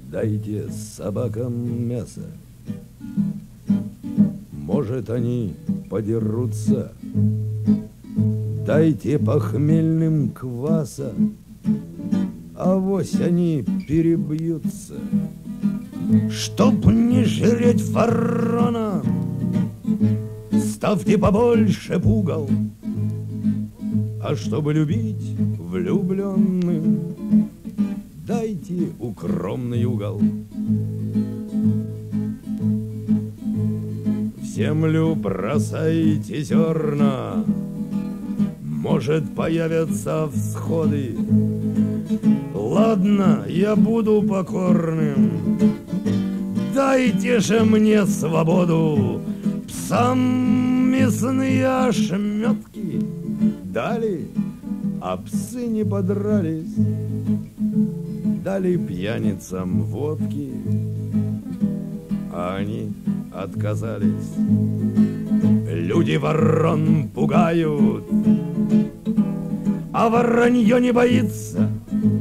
Дайте собакам мясо. Может, они подерутся. Дайте похмельным кваса, авось они перебьются. Чтоб не жреть ворона, ставьте побольше пугал. А чтобы любить влюбленным, дайте укромный угол. В землю бросайте зерна, может, появятся всходы. Ладно, я буду покорным, дайте же мне свободу. Псам мясные ошметки дали, а псы не подрались. Дали пьяницам водки, а они отказались. Люди ворон пугают, а воронье не боится.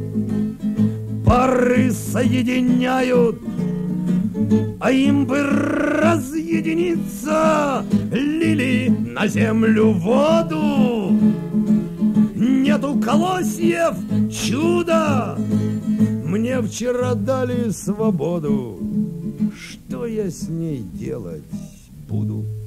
Пары соединяют, а им бы разъединиться. Лили на землю воду, нету колосьев, чудо. Мне вчера дали свободу, что я с ней делать буду?